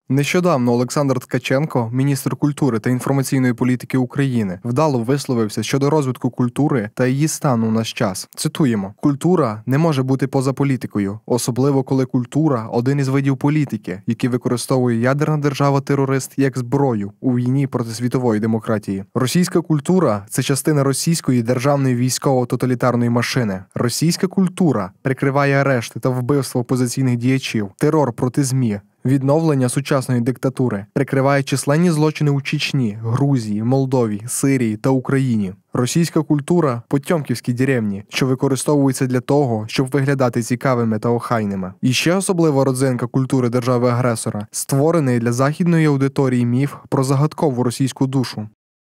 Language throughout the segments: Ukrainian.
Нещодавно Олександр Ткаченко, міністр культури та інформаційної політики України, вдало висловився щодо розвитку культури та її стану у наш час. Цитуємо: «Культура не може бути поза політикою, особливо коли культура – один із видів політики, які використовує ядерна держава-терорист як зброю у війні проти світової демократії. Російська культура – це частина російської державної військово-тоталітарної машини. Російська культура прикриває арешти та вбивство опозиційних діячів, терор проти ЗМІ, відновлення сучасної диктатури, прикриває численні злочини у Чечні, Грузії, Молдові, Сирії та Україні. Російська культура – потьомківські деревні, що використовуються для того, щоб виглядати цікавими та охайними. І ще особлива родзинка культури держави-агресора – створений для західної аудиторії міф про загадкову російську душу.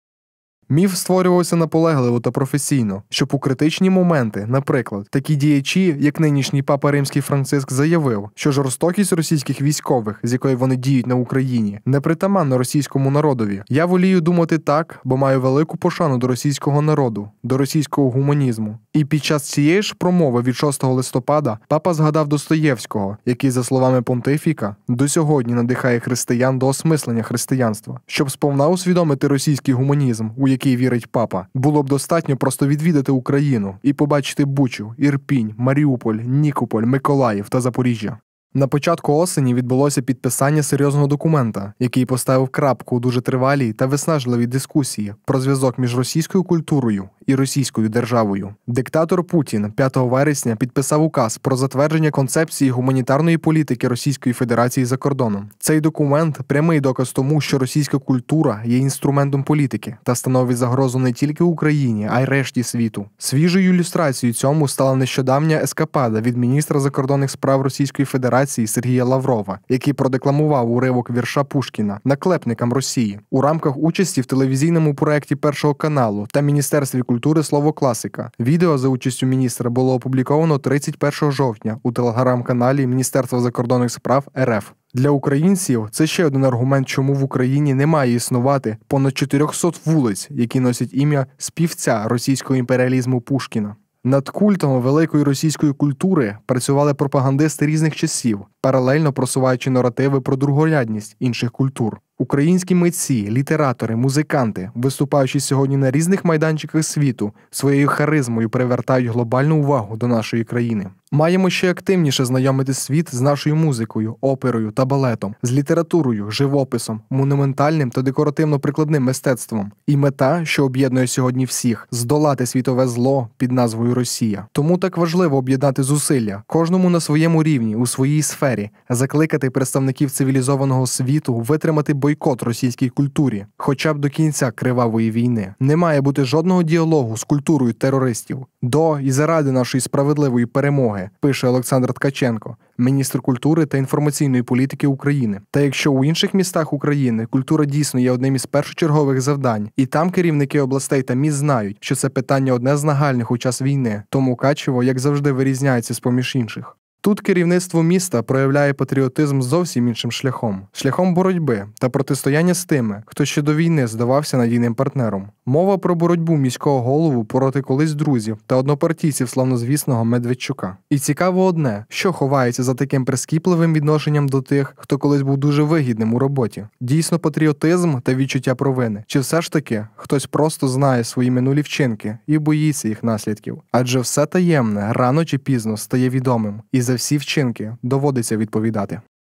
Міф створювався наполегливо та професійно, щоб у критичні моменти, наприклад, такі діячі, як нинішній папа Римський Франциск, заявив, що жорстокість російських військових, з якою вони діють на Україні, не притаманна російському народові. Я волію думати так, бо маю велику пошану до російського народу, до російського гуманізму. І під час цієї ж промови від 6 листопада папа згадав Достоєвського, який, за словами понтифіка, до сьогодні надихає християн до осмислення християнства. Щоб сповна усвідомити російський гуманізм, у який вірить папа, було б достатньо просто відвідати Україну і побачити Бучу, Ірпінь, Маріуполь, Нікополь, Миколаїв та Запоріжжя. На початку осені відбулося підписання серйозного документа, який поставив крапку у дуже тривалій та виснажливій дискусії про зв'язок між російською культурою і російською державою. Диктатор Путін 5 вересня підписав указ про затвердження концепції гуманітарної політики Російської Федерації за кордоном. Цей документ – прямий доказ тому, що російська культура є інструментом політики та становить загрозу не тільки Україні, а й решті світу. Свіжою ілюстрацією цьому стала нещодавня ескапада від міністра закордонних справ Російської Федерації Сергія Лаврова, який продекламував уривок вірша Пушкіна «Наклепникам Росії» у рамках участі в телевізійному проєкті Першого каналу та Міністерстві культури «Слово класика». Відео за участю міністра було опубліковано 31 жовтня у телеграм-каналі Міністерства закордонних справ РФ. Для українців це ще один аргумент, чому в Україні не має існувати понад 400 вулиць, які носять ім'я співця російського імперіалізму Пушкіна. Над культом великої російської культури працювали пропагандисти різних часів, паралельно просуваючи наративи про другорядність інших культур. Українські митці, літератори, музиканти, виступаючи сьогодні на різних майданчиках світу, своєю харизмою привертають глобальну увагу до нашої країни. Маємо ще активніше знайомити світ з нашою музикою, оперою та балетом, з літературою, живописом, монументальним та декоративно-прикладним мистецтвом. І мета, що об'єднує сьогодні всіх – здолати світове зло під назвою Росія. Тому так важливо об'єднати зусилля, кожному на своєму рівні, у своїй сфері, закликати представників цивілізованого світу витримати бойкот російській культурі, хоча б до кінця кривавої війни. Не має бути жодного діалогу з культурою терористів. До і заради нашої справедливої перемоги, пише Олександр Ткаченко, міністр культури та інформаційної політики України. Та якщо у інших містах України культура дійсно є одним із першочергових завдань, і там керівники областей та міст знають, що це питання одне з нагальних у час війни, то Мукачево, як завжди, вирізняється з-поміж інших. Тут керівництво міста проявляє патріотизм зовсім іншим шляхом. Шляхом боротьби та протистояння з тими, хто ще до війни здавався надійним партнером. Мова про боротьбу міського голову проти колись друзів та однопартійців славнозвісного Медведчука. І цікаво одне, що ховається за таким прискіпливим відношенням до тих, хто колись був дуже вигідним у роботі. Дійсно патріотизм та відчуття провини? Чи все ж таки хтось просто знає свої минулі вчинки і боїться їх наслідків? Адже все таємне рано чи пізно стає відомим. І за всі вчинки доводиться відповідати.